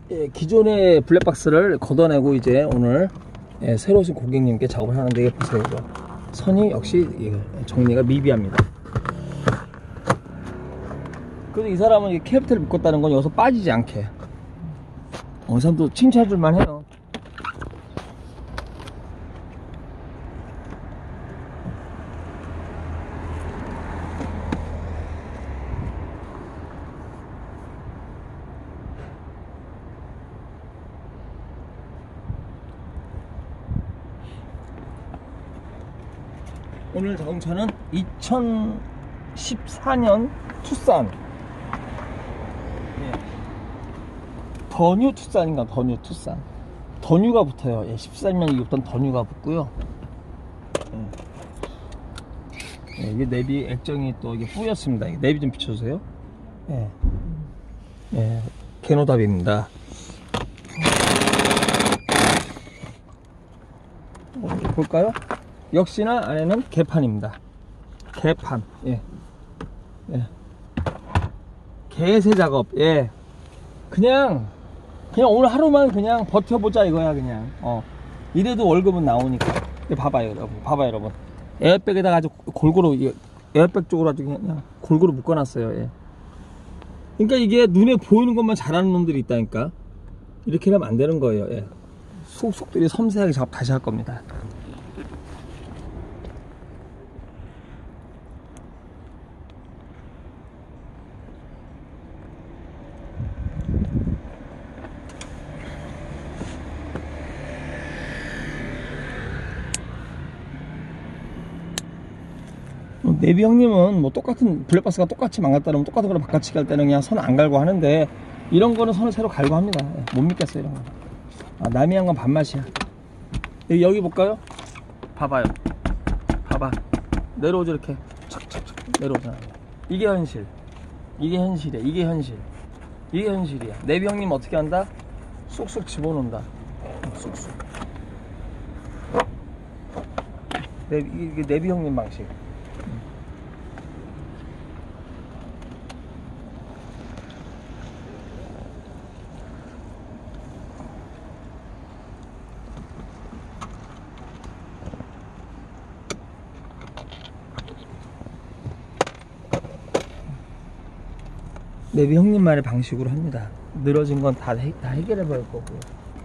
예, 기존의 블랙박스를 걷어내고 이제 오늘 예, 새로 오신 고객님께 작업을 하는데, 이게 보세요. 이거 선이 역시 정리가 미비합니다. 그래도 이 사람은 이 캐비티를 묶었다는 건 여기서 빠지지 않게, 이 사람도 칭찬해줄만 해요. 오늘 자동차는 2014년 투싼, 예. 더뉴 투싼인가, 더뉴 투싼. 더뉴가 붙어요. 예, 13년 이었던 더뉴가 붙고요. 예, 이게 내비 액정이 또 이게 뿌였습니다. 이게 내비 좀 비춰주세요. 예, 예, 개노답입니다. 볼까요? 역시나 안에는 개판입니다. 개판. 예. 예. 개세 작업. 예. 그냥 오늘 하루만 그냥 버텨보자 이거야, 그냥. 이래도 월급은 나오니까. 봐봐요, 여러분. 봐봐요, 여러분. 에어백에다가 아주 골고루, 에어백 쪽으로 아주 그냥 골고루 묶어놨어요. 예. 그러니까 이게 눈에 보이는 것만 잘하는 놈들이 있다니까. 이렇게 하면 안 되는 거예요. 예. 속속들이 섬세하게 작업 다시 할 겁니다. 내비 형님은 뭐 똑같은 블랙박스가 똑같이 망갔다면 똑같은 거를 바꿔치기 할 때는 그냥 선 안 갈고 하는데, 이런 거는 선을 새로 갈고 합니다. 못 믿겠어요, 이런 거. 남이 한 건 밥맛이야. 여기 볼까요? 봐봐요. 봐봐. 내려오죠, 이렇게. 착착착 내려오잖아. 이게 현실. 이게 현실이야. 이게 현실. 이게 현실이야. 내비 형님 어떻게 한다? 쏙쏙 집어넣는다. 쏙쏙. 이게 내비 형님 방식. 내비 형님만의 방식으로 합니다. 늘어진 건 다 해결해 버릴 거고요.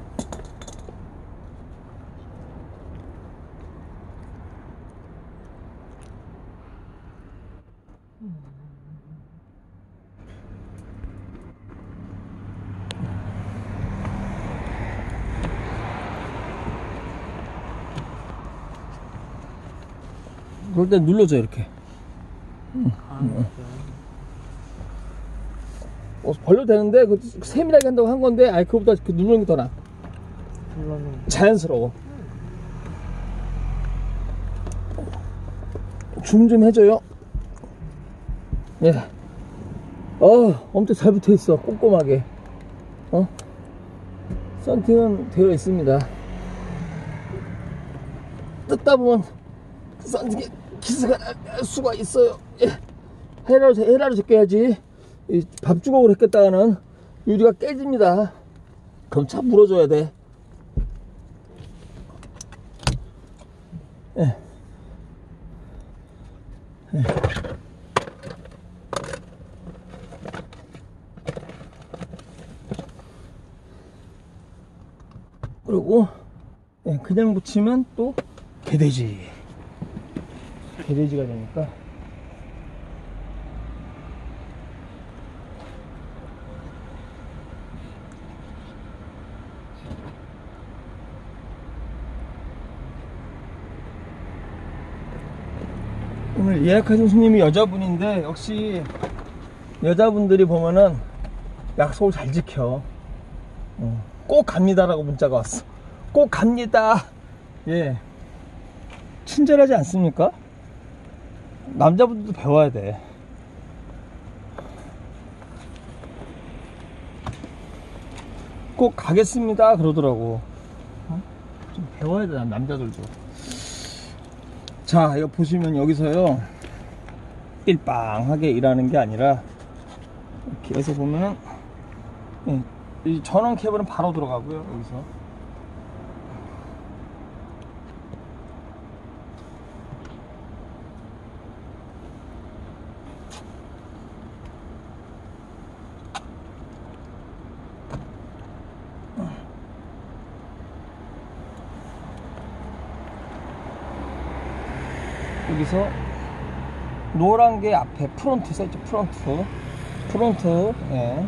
그럴 때 눌러줘, 이렇게. 벌려도 되는데, 세밀하게 한다고 한 건데, 그거보다 누르는 게 더 나아. 자연스러워. 줌 좀 해줘요. 예. 엄청 잘 붙어 있어. 꼼꼼하게. 썬팅은 되어 있습니다. 뜯다 보면 썬팅에 기스가 날 수가 있어요. 예. 헤라로 제껴야지. 밥 주걱으로 했겠다가는 유리가 깨집니다. 그럼 차 물어줘야 돼. 예. 예. 그리고 그냥 붙이면 또 개돼지가 되니까. 오늘 예약하신 손님이 여자분인데, 역시 여자분들이 보면은 약속을 잘 지켜. 꼭 갑니다라고 문자가 왔어. 꼭 갑니다. 예. 친절하지 않습니까? 남자분들도 배워야 돼. 꼭 가겠습니다 그러더라고. 좀 배워야 돼, 남자들도. 자, 이거 보시면 여기서요, 삘빵하게 일하는 게 아니라 이렇게 해서 보면은 이 전원 케이블은 바로 들어가고요. 여기서 여기서 노란 게 앞에 프론트 써있죠. 프론트. 예.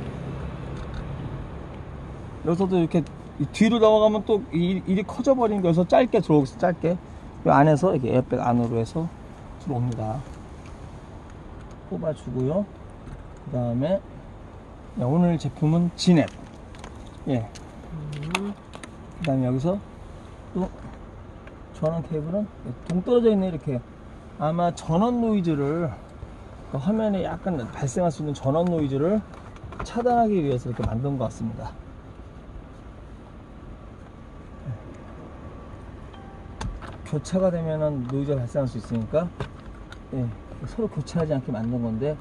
여기서도 이렇게 뒤로 넘어가면 또 일이 커져 버리는 거여서 짧게 들어오겠어. 짧게 이 안에서 이렇게 에어백 안으로 해서 들어옵니다. 뽑아주고요. 그 다음에 오늘 제품은 지넷. 예. 그 다음에 여기서 또 전원 케이블은 동떨어져 있네. 이렇게 아마 전원 노이즈를 화면에 약간 발생할 수 있는 전원 노이즈를 차단하기 위해서 이렇게 만든 것 같습니다. 교차가 되면은 노이즈가 발생할 수 있으니까 예, 서로 교차하지 않게 만든 건데,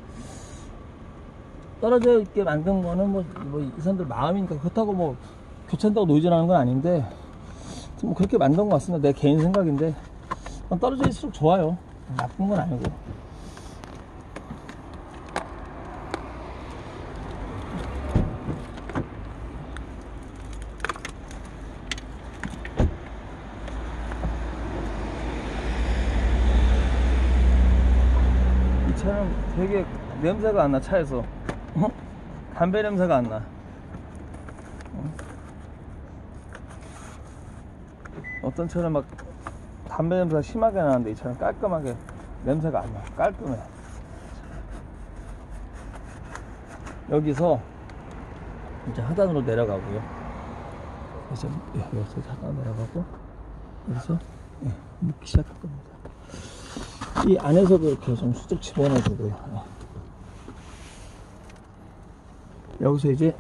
떨어져 있게 만든 거는 뭐 이 사람들 마음이니까, 그렇다고 뭐 교차한다고 노이즈 나는 건 아닌데 뭐 그렇게 만든 것 같습니다. 내 개인 생각인데 떨어져 있을수록 좋아요. 나쁜 건 아니고. 이 차는 되게 냄새가 안 나. 차에서 담배 냄새가 안 나. 어떤 차는 막 담배 냄새가 심하게 나는데 이 차는 깔끔하게 냄새가 안 나. 깔끔해. 여기서 이제 하단으로 내려가고요. 그래서 여기서 하단 내려가고 여기서 묶기 시작할 겁니다. 이 안에서도 이렇게 좀 수직 집어넣어주고요. 여기서 이제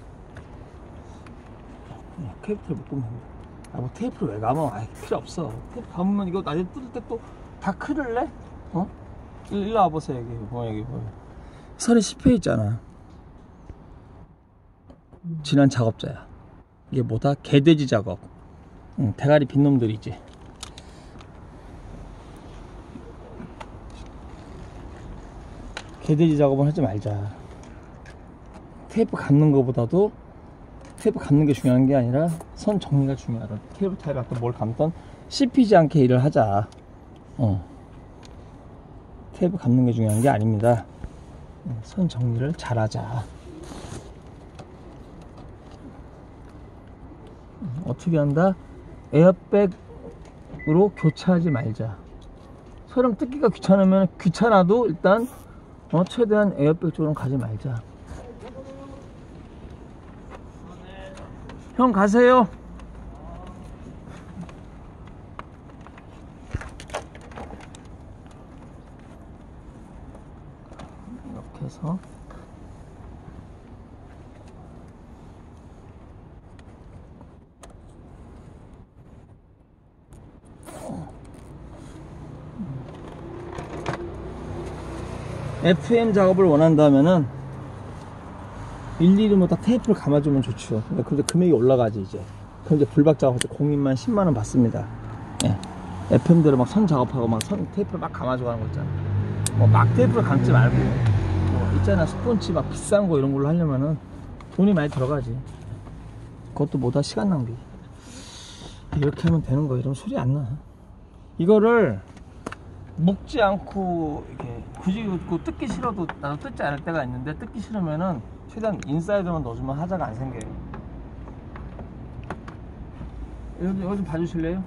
케이블을 묶으면 됩니다. 뭐 테이프를 왜 감아? 필요 없어. 테이프 감으면 이거 나중에 뜯을 때 또 다 큰일래? 일로 와보세요. 여기 보여. 선이 씹혀 있잖아. 지난 작업자야. 이게 뭐다? 개돼지 작업. 대가리 빈 놈들이지. 개돼지 작업은 하지 말자. 테이프 감는 것보다도 테이프 감는 게 중요한 게 아니라 선 정리가 중요하다. 케이블 타이를 갖다 뭘 감던 씹히지 않게 일을 하자. 테이프 감는 게 중요한 게 아닙니다. 선 정리를 잘하자. 어떻게 한다? 에어백으로 교차하지 말자. 소형 뜯기가 귀찮아도 일단 최대한 에어백 쪽으로 가지 말자. 형 가세요. 이렇게 해서 FM 작업을 원한다면은 일일이 뭐 다 테이프를 감아주면 좋죠. 근데 금액이 올라가지 이제. 그럼 이제 불박 작업할 때 공인만 10만원 받습니다. 예. FM대로 막 선 작업하고 막 선 테이프를 막 감아주고 하는 거 있잖아. 뭐 막 테이프를 감지 말고 있잖아. 스폰지 막 비싼 거 이런 걸로 하려면은 돈이 많이 들어가지. 그것도 뭐다 시간 낭비. 이렇게 하면 되는 거. 이러면 소리 안 나. 이거를 묶지 않고 이렇게 굳이 뜯기 싫어도 나도 뜯지 않을 때가 있는데, 뜯기 싫으면은 최대한 인사이드만 넣어주면 하자가 안 생겨요. 여기 좀 봐주실래요?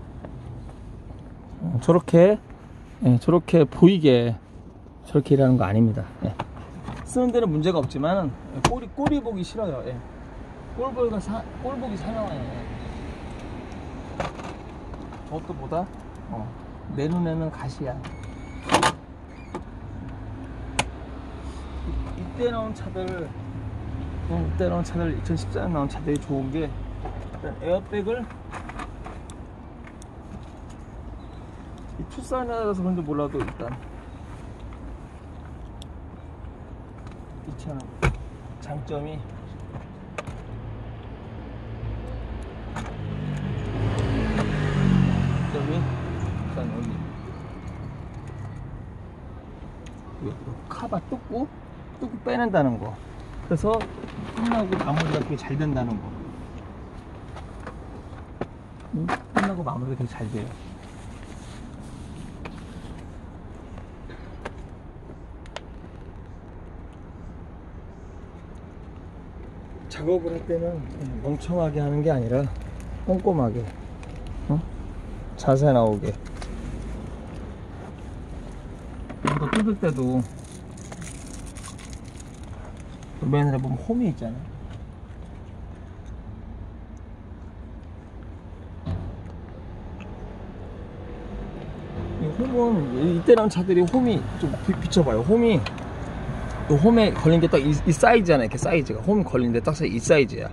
저렇게 보이게 저렇게 일하는 거 아닙니다. 쓰는 데는 문제가 없지만 꼴이 보기 싫어요. 꼴 보기 사냥해요. 저것도 보다 내 눈에는 가시야. 이때 나온 차들 2014년 나온 차들이 좋은 게, 일단 에어백을 이 투싼이라서 그런지 몰라도 일단 이 차는 장점이 뜯고 빼낸다는 거. 그래서 끝나고 마무리가 되게 잘 된다는 거. 끝나고 마무리가 되게 잘 돼요. 작업을 할 때는 멍청하게 하는 게 아니라 꼼꼼하게, 자세 나오게. 이거 뜯을 때도 맨에 보면 홈이 있잖아요. 이 홈은, 이때 나온 차들이 홈이 좀 비춰봐요. 홈이, 또 홈에 걸린 게 딱 이 사이즈잖아요. 이렇게 사이즈가. 홈 걸린데 딱 이 사이즈야.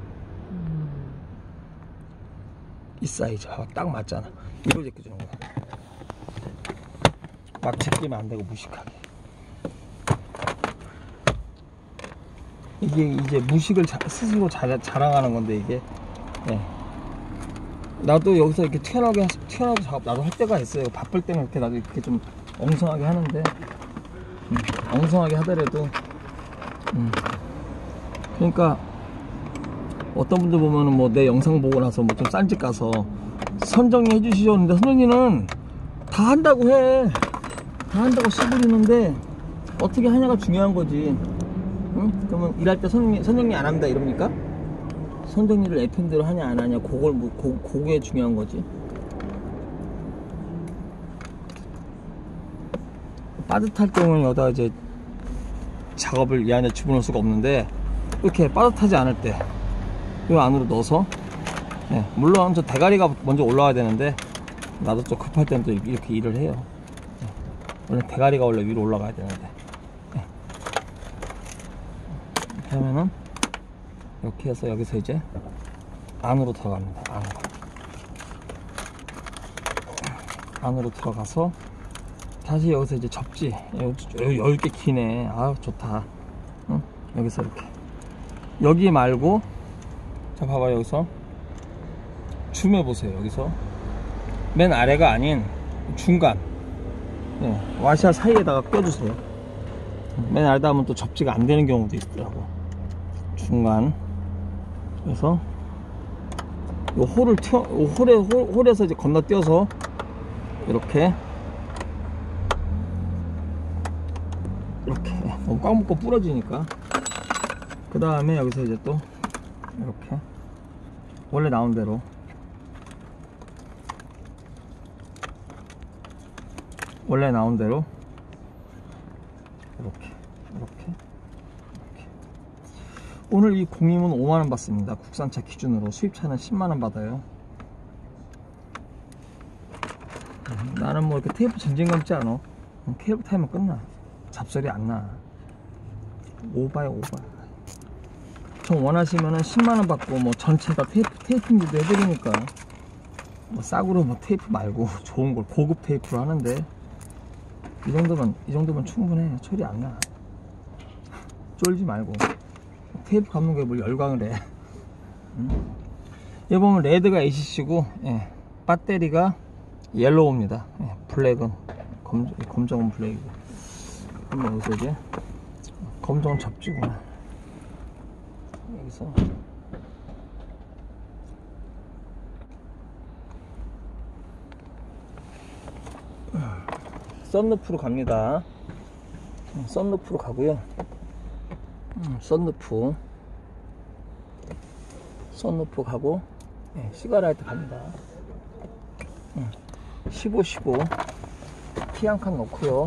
이 사이즈가 딱 맞잖아. 이걸 제껴주는 거야. 막 제끼면 안 되고 무식하게. 이게 이제 무식을 스스로 자랑하는 건데, 이게. 네. 나도 여기서 이렇게 튀어나오게 작업 나도 할 때가 있어요. 바쁠 때는 이렇게 나도 이렇게 좀 엉성하게 하는데, 엉성하게 하더라도, 그러니까 어떤 분들 보면은 뭐 내 영상 보고 나서 뭐 좀 싼 집 가서 선정리 해주시죠. 근데 선정리는 다 한다고 해. 다 한다고 씨부리는데 어떻게 하냐가 중요한 거지. 응? 그러면 일할 때 선정리 안 합니다 이럽니까? 선정리를 FM대로 하냐 안 하냐, 그게 중요한 거지. 빠듯할 경우는 여기다 이제 작업을 이 안에 집어넣을 수가 없는데, 이렇게 빠듯하지 않을 때 이 안으로 넣어서, 네, 물론 저 대가리가 먼저 올라와야 되는데 나도 좀 급할 때는 또 이렇게 일을 해요. 네, 원래 대가리가 원래 위로 올라가야 되는데, 네. 이렇게 하면은 이렇게 해서 여기서 이제 안으로 들어갑니다. 안으로 들어가서 다시 여기서 이제 접지. 여유있게 기네. 아, 좋다. 응? 여기서 이렇게. 여기 말고, 자, 봐봐요. 여기서. 줌해보세요. 여기서. 맨 아래가 아닌 중간. 네, 와샤 사이에다가 껴주세요. 맨 아래다 하면 또 접지가 안 되는 경우도 있더라고. 중간. 그래서, 요 홀을 홀에서 이제 건너뛰어서, 이렇게. 너무 꽉 묶고 부러지니까. 그 다음에 여기서 이제 또 이렇게 원래 나온 대로 이렇게 오늘 이 공임은 5만원 받습니다. 국산차 기준으로. 수입차는 10만원 받아요. 나는 뭐 이렇게 테이프 전쟁 감지 않아. 케이블 타이면 끝나. 잡소리 안 나. 오바야, 오바. 좀 원하시면은 10만원 받고 뭐 전체 다 테이핑도 해드리니까, 뭐 싸구려 뭐 테이프 말고 좋은 걸 고급 테이프로 하는데, 이 정도면 충분해. 소리 안 나. 쫄지 말고. 테이프 감는 게 뭘 열광을 해. 여기 보면 레드가 ACC고, 예, 배터리가 옐로우입니다. 예, 블랙은 검정은 블랙이고. 그럼 여기서 이제 검정은 접지구나. 여기서 썬루프로 갑니다. 썬루프로 가고요. 썬루프 가고, 네, 시가라이트 갑니다. 15 키 한 칸 넣고요.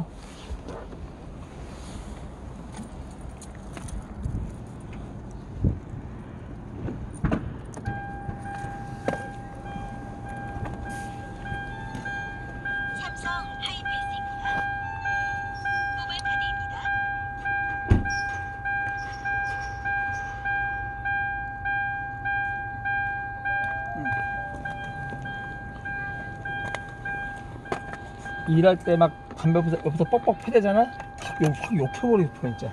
일할 때 막 담배 옆에서 뻑뻑 패대잖아? 확 욕해버리고 진짜.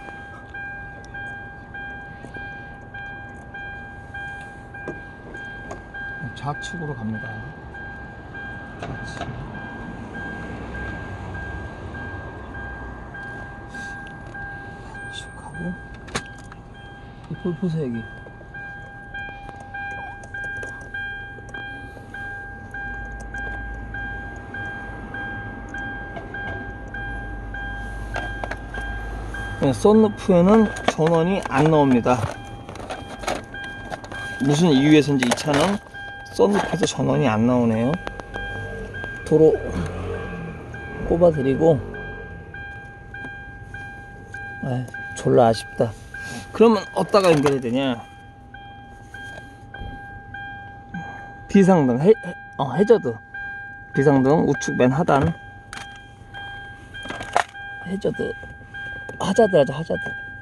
좌측으로 갑니다. 좌측. 하고 이볼 보세요 여기. 네, 썬루프에는 전원이 안 나옵니다. 무슨 이유에서인지 이 차는 썬루프에서 전원이 안 나오네요. 도로 꼽아드리고, 졸라 아쉽다. 그러면 어디다가 연결해야 되냐? 비상등, 해저드. 비상등 우측 맨 하단. 해저드. 하자드 하자, 하자드.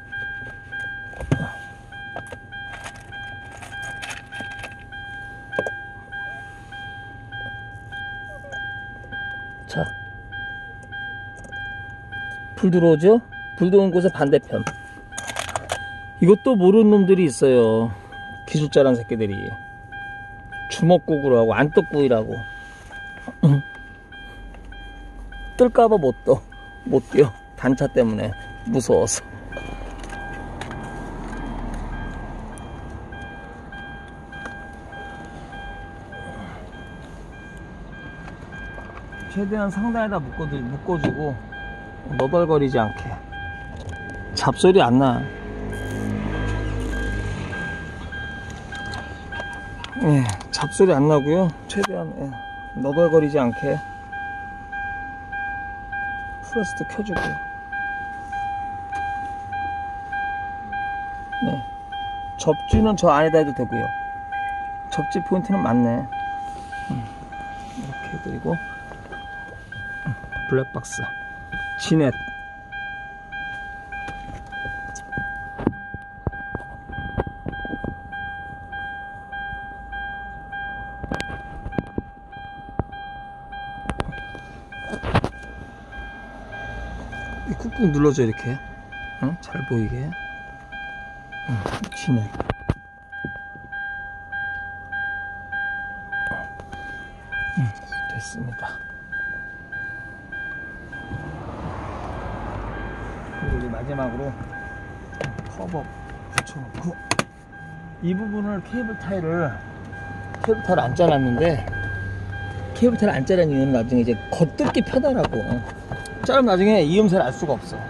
자, 불 들어오죠? 불 들어온 곳의 반대편. 이것도 모르는 놈들이 있어요. 기술자란 새끼들이. 주먹구구로 하고 안떡구이라고. 뜰까봐 못 뛰어. 단차 때문에 무서워서. 최대한 상단에다 묶어주고 너덜거리지 않게. 잡소리 안 나. 예, 잡소리 안 나고요. 최대한 너덜거리지 않게 플러스도 켜주고. 네, 접지는 저 안에다 해도 되고요. 접지 포인트는 맞네. 이렇게 해드리고 블랙박스 지넷. 꾹꾹 눌러줘 이렇게. 잘 보이게. 지넷. 됐습니다. 그리고 이제 마지막으로 커버 붙여놓고, 이 부분을 케이블 타일을 안 잘랐는데, 케이블 타일 안 자른 이유는 나중에 이제 겉뜯기 편하라고. 자르면 나중에 이음새를 알 수가 없어.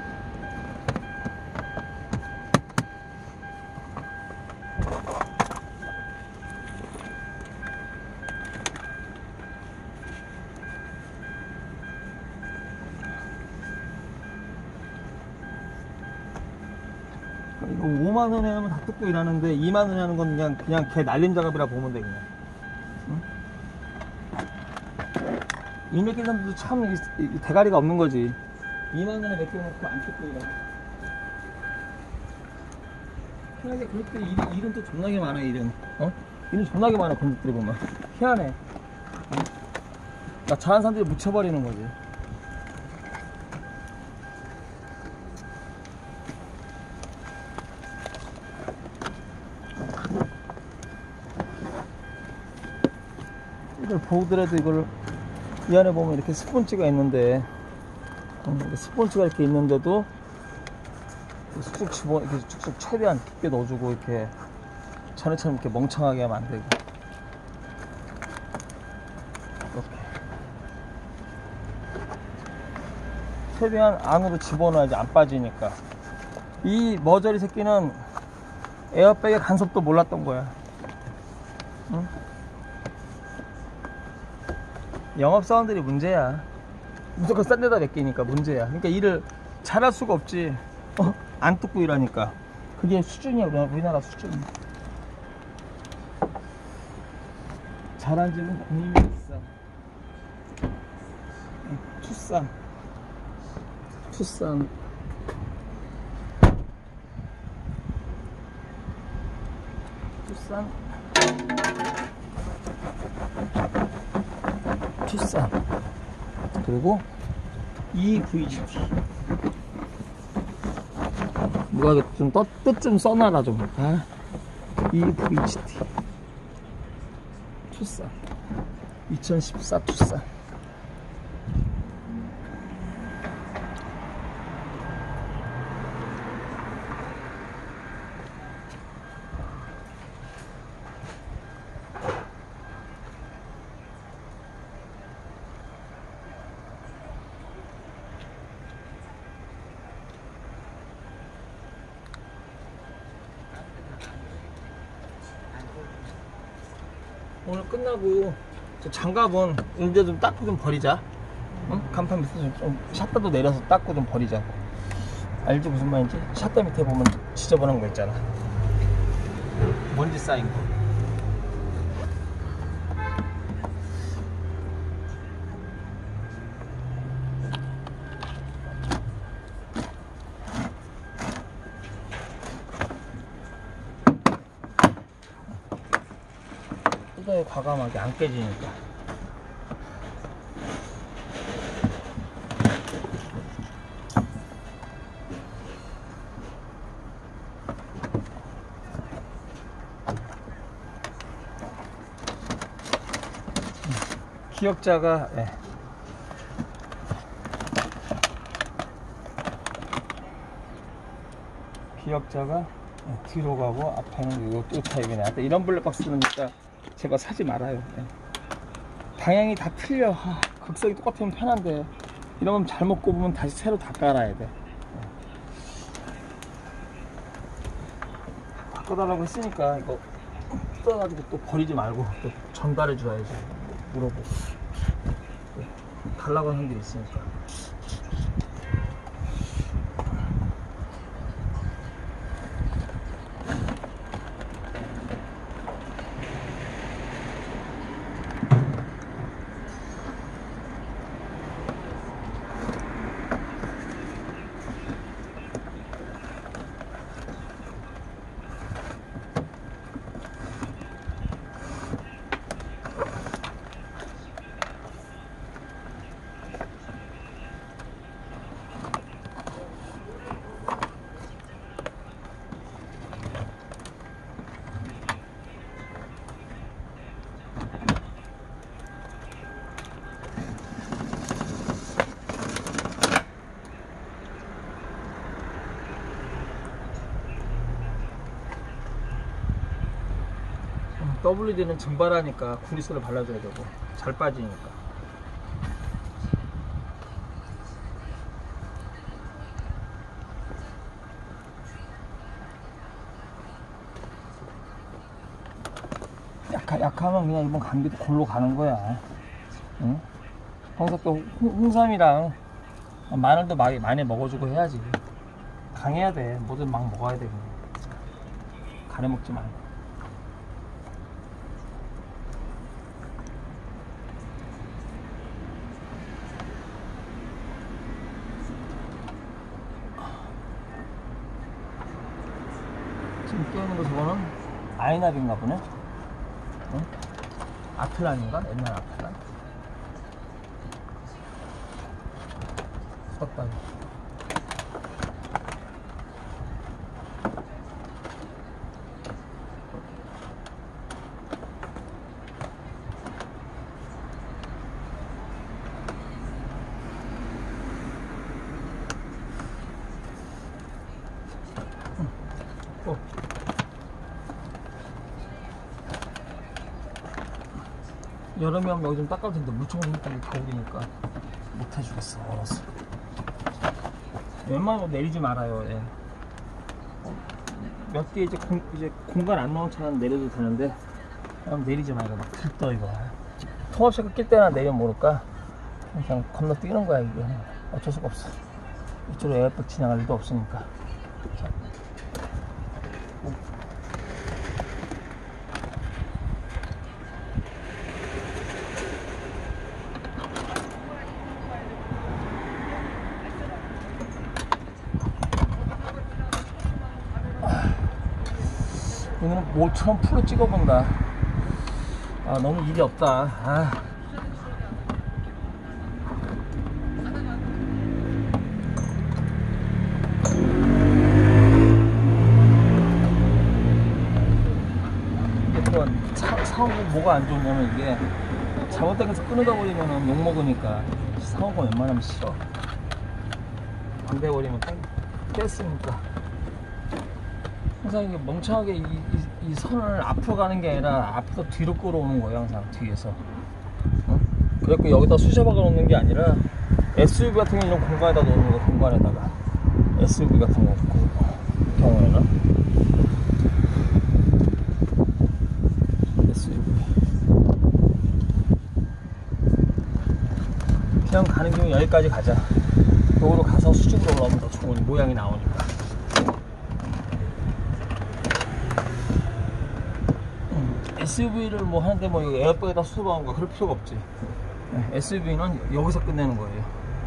이거 5만원에 하면 다 뜯고 일하는데 2만원에 하는 건 그냥 개 날림 작업이라 보면 돼. 그냥 일 맡긴 사람들도 참 대가리가 없는 거지. 2만원에 맡겨놓고 안 뜯고 일하고. 희한하게 그것들이 일은 또 존나게 많아. 일은 일은 존나게 많아. 건축들이 보면 희한해. 나 잘하는 사람들이 묻혀버리는 거지. 이걸 보더라도 이걸 이 안에 보면 이렇게 스폰지가 있는데, 스폰지가 이렇게 있는데도 쑥쑥 이렇게 쭉쭉 최대한 깊게 넣어주고, 이렇게 전에처럼 이렇게 멍청하게 하면 안 되고, 이렇게 최대한 안으로 집어넣어야지 안 빠지니까. 이 머저리 새끼는 에어백의 간섭도 몰랐던 거야. 응? 영업사원들이 문제야. 무조건 싼 데다 맡기니까 문제야. 그러니까 일을 잘할 수가 없지. 안 뜯고 일하니까. 그게 수준이야. 우리나라 수준. 잘한 집은 공임이 있어. 투싼 투싼 그리고 EVGT. 누가 좀 뜻 좀 써놔라 좀. EVGT 투싼 2014 투싼. 오늘 끝나고 저 장갑은 이제 좀 닦고 좀 버리자. 응? 간판 밑에 좀 샷다도 내려서 닦고 좀 버리자고. 알지 무슨 말인지? 샷다 밑에 보면 지저분한 거 있잖아. 먼지 쌓인 거. 뜯어야 과감하게 안 깨지니까. 기역자가 기역자가 뒤로 가고 앞에는 요 타입이네. 하여튼 이런 블랙박스는 진짜 제발 사지 말아요. 방향이 다 틀려. 극석이 똑같으면 편한데 이러면 잘못 꼽으면 다시 새로 다 깔아야 돼. 바꿔달라고 했으니까 이거 뜯어가지고 또 버리지 말고 또 전달해 줘야지. 물어보고 달라고 하는 게 있으니까. WD는 증발하니까 구리스를 발라줘야 되고 잘 빠지니까. 약하면 그냥 이번 감기도 골로 가는 거야. 응? 평소 또 홍삼이랑 마늘도 많이 먹어주고 해야지. 강해야 돼. 뭐든 막 먹어야 돼. 그냥. 가려 먹지 말고. 지금 끼우는 거 저거는 아이납인가 보네. 응? 아틀란인가? 옛날 아틀란? 썼다. 여름이 오면 여기 좀 닦아도 되는데 물총을 좀 겨울이니까 못 해주겠어. 얼었어. 웬만하면 내리지 말아요. 몇 개 이제 공간 안 나온 차는 내려도 되는데 내리지 말고 막 들떠 이거. 통합차가 낄 때나 내리면 모를까 그냥 건너뛰는 거야. 이게 어쩔 수가 없어. 이쪽으로 에어백 지나갈 일도 없으니까. 자. 오늘은 모처럼 풀로 찍어본다. 아, 너무 일이 없다. 아. 이게 또 사오고 뭐가 안 좋냐면 이게 잘못돼서 끊어다 버리면 욕먹으니까 사오고 웬만하면 싫어. 안 돼버리면 뗐으니까. 항상 이게 멍청하게 이 선을 앞으로 가는 게 아니라 앞에서 뒤로 끌어오는 거예요. 항상 뒤에서. 그래갖고 여기다 수제 박아 놓는 게 아니라 SUV 같은 경우는 이런 공간에다 놓는 거. 공간에다가 SUV 같은 거 경우에는 SUV 그냥 가는 김에 여기까지 가자. 여기로 가서 수직으로 올라오면 더 좋은 모양이 나오니까. SUV를 뭐 하는데 뭐 에어백에다 수도방과 그럴 필요가 없지. SUV는 여기서 끝내는 거예요.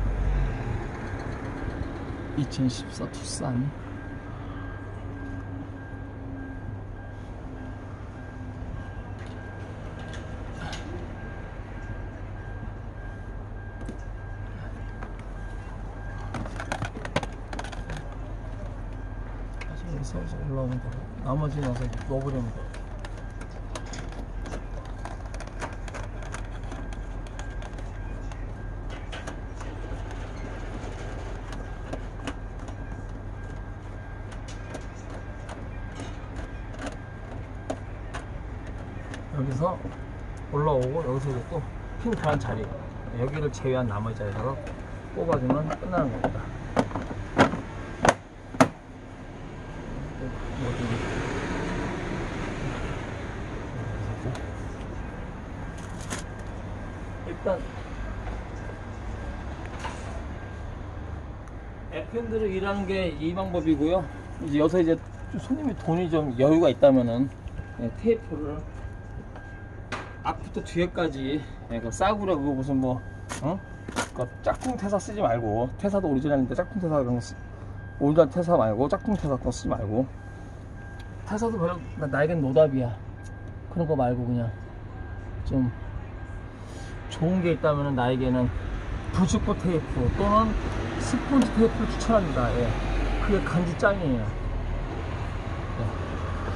2014 투싼. 여기서 올라오면 되고 나머지는 와서 넣어버리면 돼. 여기서 올라오고 여기서 이제 또 핀 들어간 자리 여기를 제외한 나머지 자리에다가 뽑아주면 끝나는 겁니다. 일단 F핸들을 일하는 게 이 방법이고요. 이제 여기서 이제 손님이 돈이 좀 여유가 있다면은 테이프를 앞부터 뒤에까지 그 싸구려 그거 무슨 뭐 그 짝퉁 퇴사 쓰지 말고, 퇴사도 오리지널인데 짝퉁 퇴사 그런 거 오리지널 퇴사 말고 짝퉁 퇴사 그거 쓰지 말고, 퇴사도 별로 나에겐 노답이야. 그런 거 말고 그냥 좀 좋은 게 있다면 나에게는 부직포 테이프 또는 스폰지 테이프를 추천합니다. 예. 그게 간지 짱이에요. 예.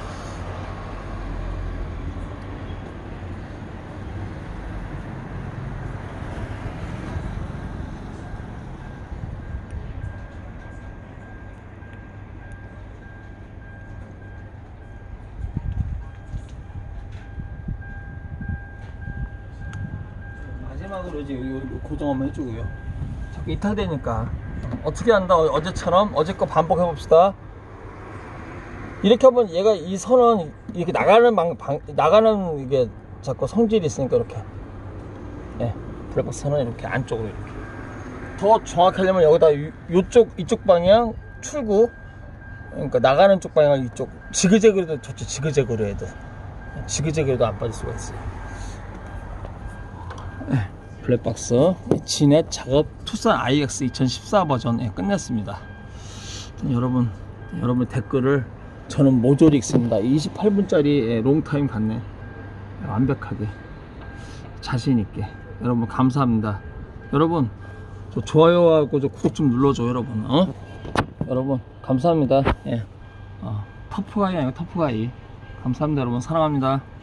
마지막으로 이제 고정 한번 해주고요. 자꾸 이탈되니까 어떻게 한다. 어제처럼 어제 거 반복해 봅시다. 이렇게 하면 얘가 이 선은 이렇게 나가는 이게 자꾸 성질이 있으니까 이렇게 블랙박스 선은 이렇게 안쪽으로 이렇게 더 정확히 하려면 여기다 이쪽 방향 출구, 그러니까 나가는 쪽 방향을 이쪽 지그재그로 해도 좋지. 지그재그로 해도 안 빠질 수가 있어요. 블랙박스 진넷 작업 투싼 IX 2014 버전 끝냈습니다. 여러분 댓글을 저는 모조리 읽습니다. 28분짜리 롱타임 갔네. 완벽하게 자신있게. 여러분 감사합니다. 여러분 저 좋아요하고 저 구독 좀 눌러줘. 여러분 감사합니다. 터프가이 아니고 터프가이. 감사합니다. 여러분 사랑합니다.